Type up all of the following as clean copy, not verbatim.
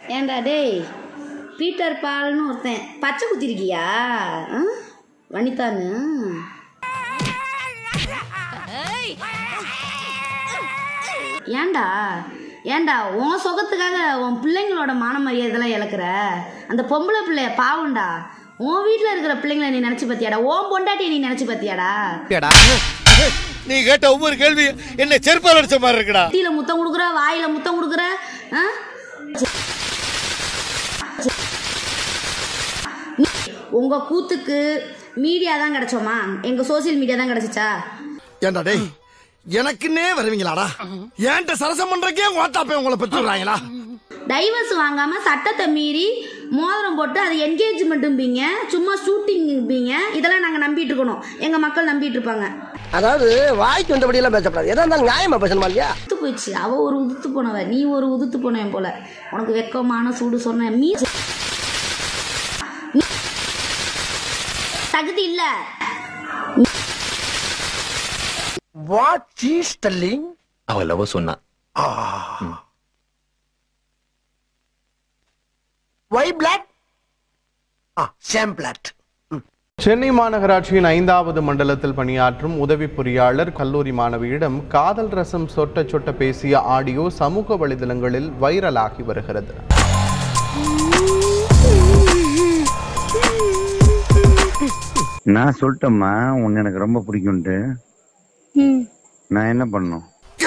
ஏண்டா டேய், பீட்டர் பால்னு ஒருத்தன் பச்சை குத்திருக்கியா வனிதான்னு? ஏண்டா ஏண்டா உன் சுகத்துக்காக உன் பிள்ளைங்களோட மான மரியாதைலாம் இழக்கிற? அந்த பொம்பளை பிள்ளைய பாவண்டா. உன் வீட்டில் இருக்கிற பிள்ளைங்களை நீ நினைச்சு பார்த்தியாடா? உன் பொண்டாட்டியை நீ நினைச்சு பார்த்தியாடா? நீ கேட்ட ஒவ்வொரு கேள்வி என்ன செருப்பால் அடிச்ச மாதிரி இருக்குடா. தீல முத்தம் கொடுக்குற, வாயில முத்தம் கொடுக்குற. உங்க கூத்துக்கு மீடியா தான் கிடைச்சோமா? எங்க சோசியல் மீடியா தான் கிடைச்சிச்சா? ஏண்டா டேய், எனக்குன்னே வருவீங்களாடா? ஏன்ட்ட சரசம் பண்றக்கே வாட்டாப்பே உங்களை பெற்றுறாங்களா? டைவர்ஸ் வாங்காம சட்டத்தை மீறி மோதிரம் போட்டு அது என்கேஜ்மெண்ட்டும்பீங்க, சும்மா ஷூட்டிங்பீங்க. இதெல்லாம் நாங்க நம்பிட்டு இருக்கணும், எங்க மக்கள் நம்பிட்டு இருப்பாங்க. அதாவது வாய்க்கு வந்தபடி எல்லாம் பேசப்படாது. எதா இருந்தாலும் நியாயமா பேசணுமா இல்லையா? உதுத்து போயிடுச்சு. அவ ஒரு உதுத்து போனவ, நீ ஒரு உதுத்து போனவன் போல. உனக்கு வெக்கமான சூடு சொன்ன மீ தகுதி இல்ல. What she's telling? அவ லவ் சொன்னா. Why black? Same black. Chennai மாநகராட்சியின் 5வது மண்டலத்தில் பணியாற்றும் உதவி பொறியாளர் கல்லூரி மாணவியிடம் காதல் ரசம் சொட்ட சொட்ட பேசிய ஆடியோ சமூக வலைதளங்களில் வைரலாகி வருகிறது. நான் சொல்லிட்டேம்மா, உன்னை எனக்கு ரொம்ப பிடிக்கும்ட்டு. நான் என்ன பண்ணும்?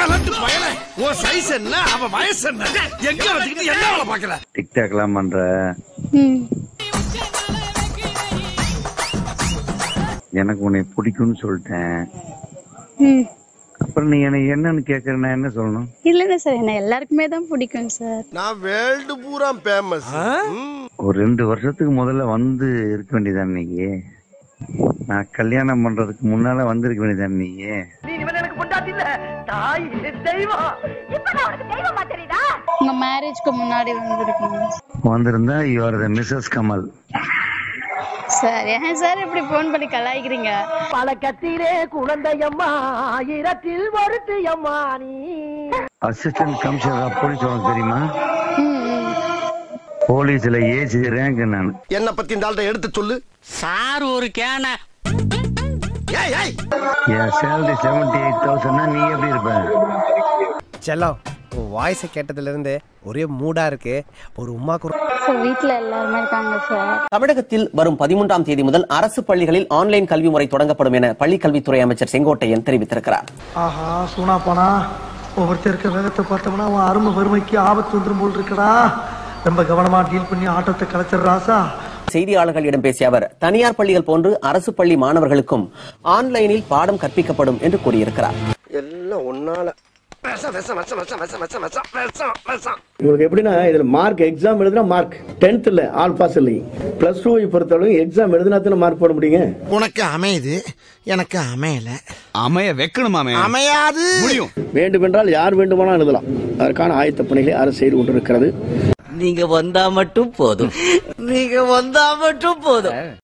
டிக்டாக்லாம் பண்ற, எனக்கு உன்னை பிடிக்கும்னு சொல்லிட்டேன். அப்புறம் நீ எனக்கு என்னன்னு கேக்குற, நான் என்ன சொல்லணும்? இல்ல சார், என்ன எல்லாருக்குமே தான் பிடிக்கும் சார். நான் வேர்ல்டு பூரா ஃபேமஸ். ஒரு 2 வருஷத்துக்கு முதல்ல வந்து இருக்க வேண்டியதான். நீங்க நான் கல்யாணம் பண்றதுக்கு முன்னால வந்து இருக்க வேண்டியதான். நீங்க உங்க மேரேஜ்க்கு முன்னாடி வந்திருந்தா you are the Mrs Kamal. Sir ஏன் சார் இப்படி போன் பண்ணி கலாய்க்கிறீங்க? பழக்கத்திலே குழந்தையம்மா, இரத்தில் வருத்தியம்மா நீ. அசிஸ்டன்ட் கமிஷனர் போலீஸ் உனக்கு தெரியுமா? போலீஸ்ல ஏசி ரேங்க். நான் என்ன பத்தி இந்த ஆள்கிட்ட எடுத்து சொல்லு சார். ஒரு கேன என் சேலரி 78,000. நீ எப்படி இருப்ப? செல்லம், உன் வாய்ஸை கேட்டதுல இருந்து ஒரே மூடா இருக்கு. ஒரு உமா வீட்டுல எல்லாருமே இருக்காங்க சார். தமிழகத்தில் வரும் 13ஆம் தேதி முதல் அரசு பள்ளிகளில் ஆன்லைன் கல்வி முறை தொடங்கப்படும் என பள்ளிக்கல்வித்துறை அமைச்சர் செங்கோட்டையன் தெரிவித்திருக்கிறார். ஆஹா, சூனா போனா ஒவ்வொருத்தருக்கு வேகத்தை பார்த்தோம்னா அவன் அருமை வறுமைக்கு ஆபத்து வந்துடும் போல் இருக்கடா. ரொம்ப கவனமா டீல் பண்ணி ஆட்டத்தை கலைச்சிடுறாசா. செய்தியாளர்களிடம் பேசிய அவர், தனியார் பள்ளிகள் போன்று அரசு பள்ளி மாணவர்களுக்கும் ஆன்லைனில் பாடம் கற்பிக்கப்படும் என்று கூறியிருக்கிறார். எல்லாம் ஒன்னால உங்களுக்கு எப்படின்னா, இதுல மார்க் எக்ஸாம் எழுதுனா மார்க் 10th இல்ல, ஆல் பாஸ் இல்லை. +2 பொறுத்தளவு எக்ஸாம் எழுதுனா தானே மார்க் போட முடியுங்க. உனக்கு அமையுது, எனக்கு அமையல. அமைய வைக்கணுமாமே, அமையாது. வேண்டுமென்றால் யார் வேண்டுமானாலும் எழுதலாம். அதற்கான ஆயத்த பணிகளை அரசு செய்து கொண்டிருக்கிறது. நீங்க வந்தா மட்டும் போதும்.